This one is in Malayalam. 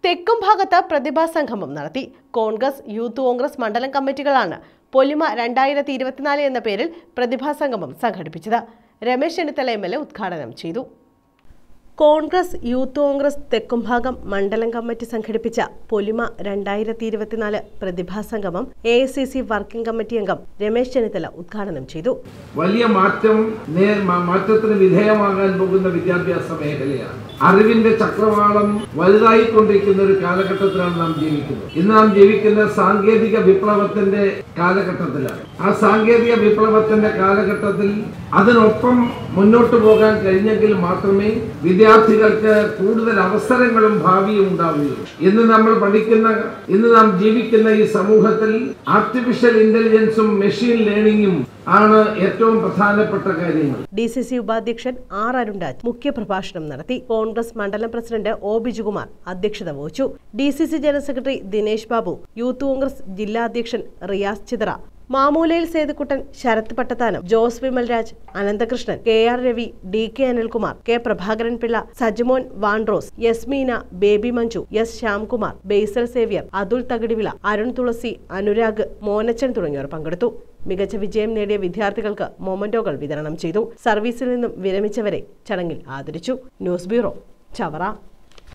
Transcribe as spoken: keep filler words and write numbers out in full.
തെക്കും ഭാഗത്ത് പ്രതിഭാ സംഗമം നടത്തി. കോൺഗ്രസ്, യൂത്ത് കോൺഗ്രസ് മണ്ഡലം കമ്മിറ്റികളാണ് പൊലിമ രണ്ടായിരത്തി ഇരുപത്തിനാല് എന്ന പേരിൽ പ്രതിഭാ സംഗമം സംഘടിപ്പിച്ചത്. Ramesh Chennithala M L A ഉദ്ഘാടനം ചെയ്തു. കോൺഗ്രസ്, യൂത്ത് കോൺഗ്രസ് തെക്കുംഭാഗം മണ്ഡലം കമ്മിറ്റി സംഘടിപ്പിച്ച പൊലിമ രണ്ടായിരത്തി ഇരുപത്തിനാല് പ്രതിഭാ സംഗമം A I C C working committee അംഗം രമേശ് ചെന്നിത്തല ഉദ്ഘാടനം ചെയ്തു. വലിയ മാറ്റം മാറ്റത്തിന് വിധേയമാകാൻ പോകുന്ന വിദ്യാഭ്യാസ മേഖലയാണ്. അറിവിന്റെ ചക്രവാളം വലുതായിക്കൊണ്ടിരിക്കുന്ന ഒരു കാലഘട്ടത്തിലാണ് നാം ജീവിക്കുന്നത്. ഇന്ന് നാം ജീവിക്കുന്ന സാങ്കേതിക വിപ്ലവത്തിന്റെ കാലഘട്ടത്തിലാണ്. ആ സാങ്കേതിക വിപ്ലവത്തിന്റെ കാലഘട്ടത്തിൽ അതിനൊപ്പം മുന്നോട്ട് പോകാൻ കഴിഞ്ഞെങ്കിൽ മാത്രമേ വിദ്യാർത്ഥികൾക്ക് കൂടുതൽ അവസരങ്ങളും ഭാവിയും ഉണ്ടാവുകയുള്ളൂ. ഇന്ന് നമ്മൾ പഠിക്കുന്ന ഇന്ന് നാം ജീവിക്കുന്ന ഈ സമൂഹത്തിൽ ആർട്ടിഫിഷ്യൽ ഇന്റലിജൻസും മെഷീൻ ലേണിംഗും ആണ് ഏറ്റവും പ്രധാനപ്പെട്ട കാര്യങ്ങൾ. ഡി സി സി ഉപാധ്യക്ഷൻ ആർ അരുൺരാജ് മുഖ്യപ്രഭാഷണം നടത്തി. കോൺഗ്രസ് മണ്ഡലം പ്രസിഡന്റ് ഒ ബിജുകുമാർ അധ്യക്ഷത വഹിച്ചു. D C C general secretary Dinesh Babu, youth Congress ജില്ലാ അധ്യക്ഷൻ Riyas Chithra, Mamoolayil Sethukuttan, Sharath Pattathanam, Jose Vimalraj, Ananthakrishnan, K R Ravi, D K Anilkumar, K Prabhakaran Pillai, Sajimon Vandros, Yasmina, Baby Manju, S Shyamkumar, Basil Xavier, Athul Thakidivila, Arun Thulasi, Anurag, Monachan തുടങ്ങിയവർ പങ്കെടുത്തു. മികച്ച വിജയം നേടിയ വിദ്യാർത്ഥികൾക്ക് മൊമന്റോകൾ വിതരണം ചെയ്തു. സർവീസിൽ നിന്നും വിരമിച്ചവരെ ചടങ്ങിൽ ആദരിച്ചു. News bureau, Chavara.